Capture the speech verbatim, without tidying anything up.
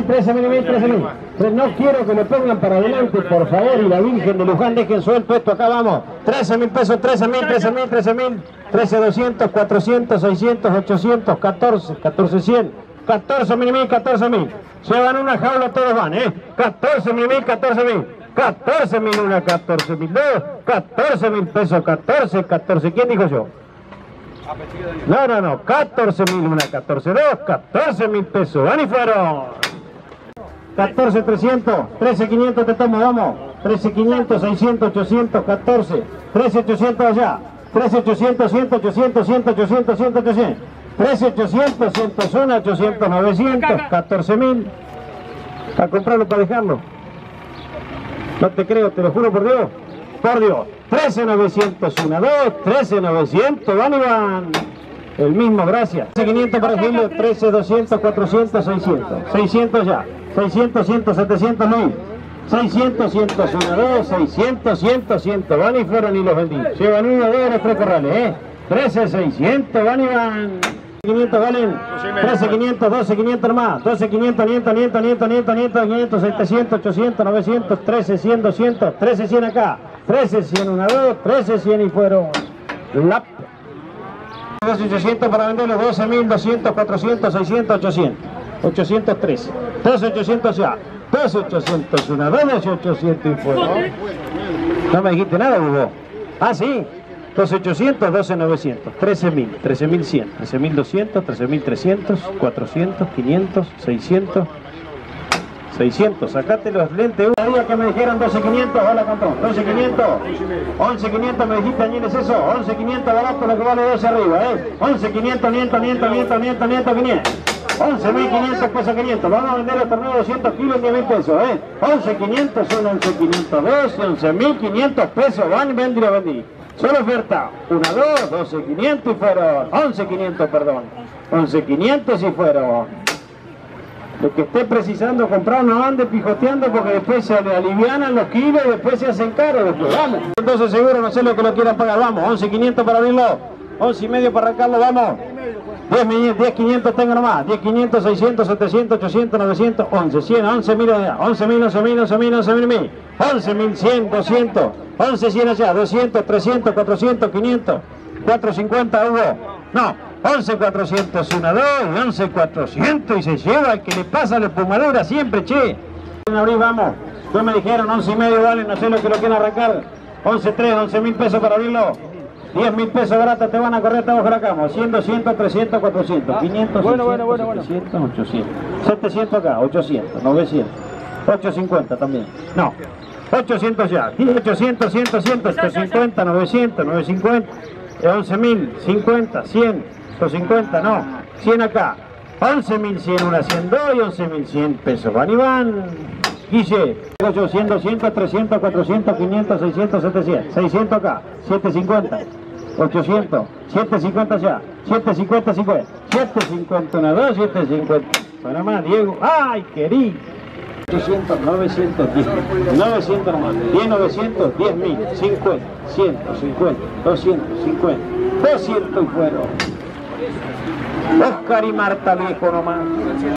trece mil, trece mil. No quiero que lo pongan para adelante, por favor, y la Virgen de Luján, dejen suelto esto, acá vamos. trece mil pesos, trece mil, trece mil, trece mil, trece doscientos, cuatrocientos, seiscientos, ochocientos, catorce, catorce cien, catorce mil, mil, catorce mil. Llevan una jaula, todos van, ¿eh? catorce mil, mil, catorce mil. catorce mil una, catorce mil dos, catorce mil pesos, catorce, catorce. ¿Quién dijo yo? No, no, no, catorce mil una, catorce dos, catorce mil pesos. Van y fueron. catorce trescientos, trece quinientos te tomo, vamos. trece quinientos, seiscientos, ochocientos, catorce. trece ochocientos allá. trece ochocientos, cien, ochocientos, cien, ochocientos, cien, ochocientos. trece ochocientos, ciento uno, ochocientos, novecientos, catorce mil. A comprarlo para dejarlo. No te creo, te lo juro por Dios. Por Dios. trece novecientos uno, dos, trece novecientos, van y van. El mismo, gracias. trece quinientos para decirlo, trece doscientos, cuatrocientos, seiscientos. seiscientos ya. seiscientos, cien, setecientos, mil. seiscientos, cien, uno, dos, seiscientos, cien, cien. Van y fueron y los vendí. Llevan uno, dos, los tres corrales, ¿eh? trece, seiscientos, van y van. quinientos valen, trece quinientos, doce quinientos más, doce quinientos, quinientos, quinientos, quinientos, quinientos, quinientos, setecientos, ochocientos, novecientos, trece cien, doscientos, trece cien acá, trece cien, uno, dos, trece cien y fueron. Lap. doce ochocientos para venderlo, doce mil, doscientos, cuatrocientos, seiscientos, ochocientos, ochocientos trece, doce ochocientos ya, doce ochocientos uno, doce ochocientos y fueron. No me dijiste nada, Hugo. Ah, sí. doce ochocientos, doce novecientos, trece mil, trece mil cien, trece mil doscientos, trece mil trescientos, cuatrocientos, quinientos, seiscientos, seiscientos. Sacate los lentes. Un día que me dijeron doce quinientos, hola control, doce quinientos, once quinientos me dijiste, ayer es eso, once quinientos barato lo que vale doce arriba, ¿eh? once quinientos, quinientos, quinientos, quinientos, quinientos, quinientos, once mil quinientos pesos, quinientos. Vamos a vender el torneo doscientos kilos en diez mil pesos, ¿eh? once quinientos son once quinientos doce, once mil quinientos pesos, van y vendí, lo vendí. Solo oferta, uno, dos, doce quinientos y fueron, once quinientos, perdón, once quinientos y fueron. Lo que esté precisando comprar no ande pijoteando porque después se le alivianan los kilos y después se hacen caros después, vamos. Entonces seguro no sé lo que lo quieran pagar, vamos, once quinientos para abrirlo, once y medio para arrancarlo, vamos. diez quinientos tengo nomás, diez quinientos, seiscientos, setecientos, ochocientos, novecientos, once, cien, once mil allá, once mil, once mil, once mil, once mil, once mil cien, doscientos, once cien allá, doscientos, trescientos, cuatrocientos, quinientos, cuatrocientos cincuenta hubo, no, once cuatrocientos uno, dos, once cuatrocientos y se lleva el que le pasa la espumadura siempre, che. En abril vamos, pues me dijeron once y medio vale, no sé lo que lo quieren arrancar, once tres, once mil pesos para abrirlo. diez mil pesos baratos te van a correr, estamos por acá, cien, doscientos, trescientos, cuatrocientos, quinientos, bueno, seiscientos, bueno, bueno, setecientos, ochocientos, setecientos acá, ochocientos, novecientos, ochocientos cincuenta también, no, ochocientos ya, ochocientos, cien, cien, ochocientos cincuenta, novecientos, novecientos cincuenta, once mil, cincuenta, cien, ciento cincuenta, no, cien acá, once mil cien, una cien dos y once mil cien pesos, van y van. Guille, ochocientos, doscientos, trescientos, cuatrocientos, quinientos, seiscientos, setecientos, seiscientos acá, setecientos cincuenta, ochocientos, setecientos cincuenta ya, setecientos cincuenta, cincuenta, setecientos cincuenta, uno, dos, setecientos cincuenta. Para más, Diego, ¡ay, querido! ochocientos, novecientos, diez, novecientos nomás, diez, novecientos, diez mil, cincuenta, ciento cincuenta, doscientos cincuenta, doscientos y fueron. Oscar y Marta viejo nomás.